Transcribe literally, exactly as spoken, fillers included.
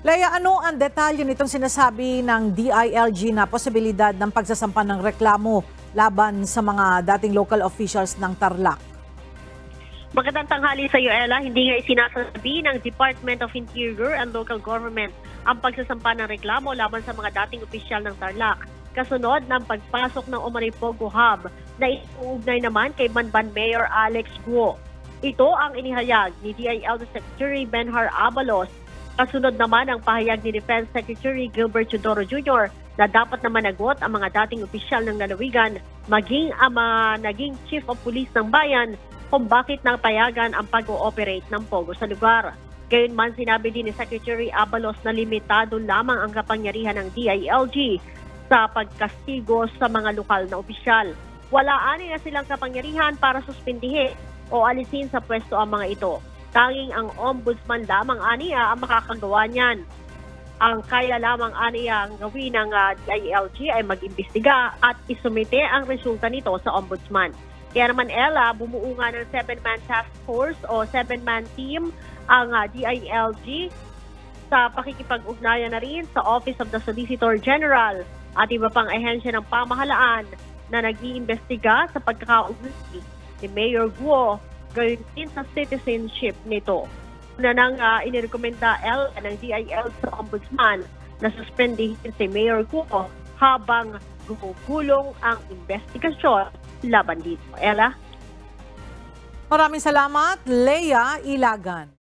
Leia, ano ang detalye nitong sinasabi ng D I L G na posibilidad ng pagsasampa ng reklamo laban sa mga dating local officials ng Tarlac? Magandang tanghali sa iyo, Ella. Hindi nga isinasabi ng Department of Interior and Local Government ang pagsasampa ng reklamo laban sa mga dating opisyal ng Tarlac. Kasunod ng pagpasok ng Umano'y Pogo Hub na iuugnay naman kay Banban Mayor Alex Guo. Ito ang inihayag ni D I L G Secretary Benhar Abalos. Kasunod naman ang pahayag ni Defense Secretary Gilbert Teodoro Junior na dapat na managot ang mga dating opisyal ng lalawigan maging ang mga naging Chief of Police ng bayan kung bakit napayagan ang pag-ooperate ng Pogo sa lugar. Gayunman sinabi din ni Secretary Abalos na limitado lamang ang kapangyarihan ng D I L G sa pagkastigo sa mga lokal na opisyal. Wala ani na silang kapangyarihan para suspindihin o alisin sa pwesto ang mga ito. Tanging ang ombudsman lamang aniya ang makakagawa niyan. Ang kaya lamang aniya ang gawin ng uh, D I L G ay mag-imbestiga at isumite ang resulta nito sa ombudsman. Kaya naman, Ella, bumuo nga ng seven-man task force o seven-man team ang uh, D I L G sa pakikipag-ugnayan na rin sa Office of the Solicitor General at iba pang ahensya ng pamahalaan na nag-iimbestiga sa pagkakaugnay ni Mayor Guo gayon din sa citizenship nito. Na nang uh, inirekomenda L ng D I L sa ombudsman na suspendihin si Mayor Guo habang gumugulong ang investigasyon laban dito. Ella? Maraming salamat, Leia Ilagan.